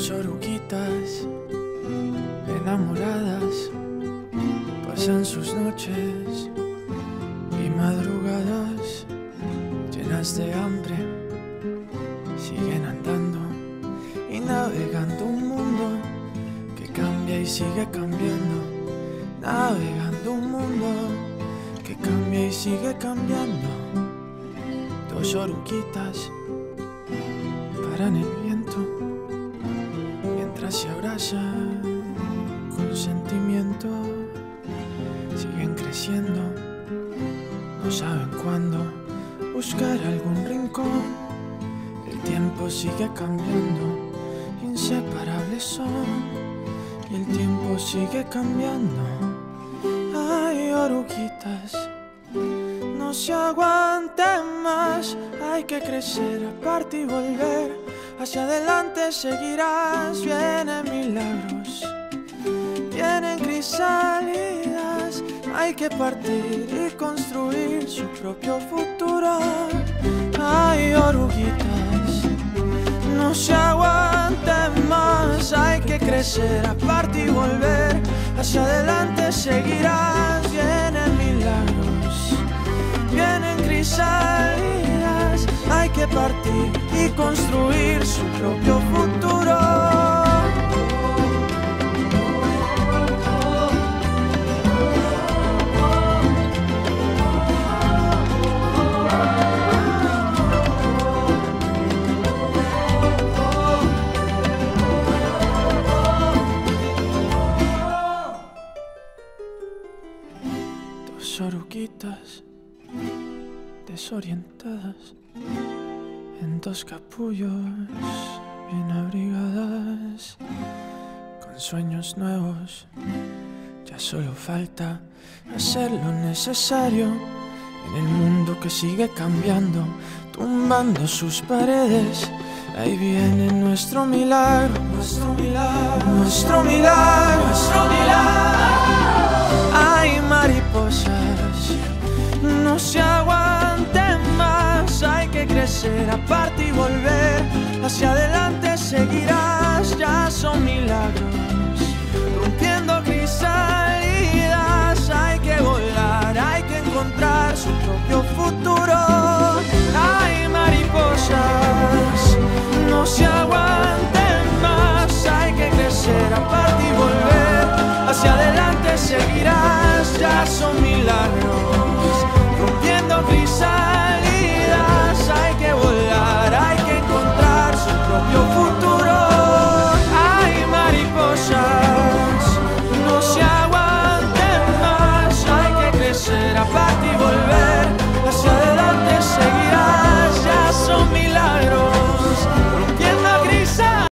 Dos oruguitas enamoradas pasan sus noches y madrugadas llenas de hambre. Siguen andando y navegando un mundo que cambia y sigue cambiando. Navegando un mundo que cambia y sigue cambiando. Dos oruguitas paran el viento mientras se abrazan con sentimiento. Siguen creciendo, no saben cuándo buscar algún rincón. El tiempo sigue cambiando, inseparables son, y el tiempo sigue cambiando. Ay, oruguitas, no se aguanten más, hay que crecer, aparte y volver. Hacia adelante seguirás, vienen milagros, vienen crisálidas. Hay que partir y construir su propio futuro. Ay, oruguitas, no se aguanten más, hay que crecer, aparte y volver. Hacia adelante seguirás, vienen milagros, vienen crisálidas. Hay que partir y construir su propio futuro. Dos oruguitas desorientadas en dos capullos bien abrigadas, con sueños nuevos. Ya solo falta hacer lo necesario en el mundo que sigue cambiando, tumbando sus paredes. Ahí viene nuestro milagro, nuestro milagro, nuestro milagro, nuestro milagro. Ay, mariposas, no se aguanten más, hay que crecer, aparte y volver. Hacia adelante seguirás, ya son milagros, rompiendo crisálidas. Hay que volar, hay que encontrar su propio futuro. Ay, mariposas, no se aguanten más, hay que crecer, aparte y volver. Hacia adelante seguirás, ya son milagros, rompiendo crisálidas. Hay que volar, hay que encontrar su propio futuro.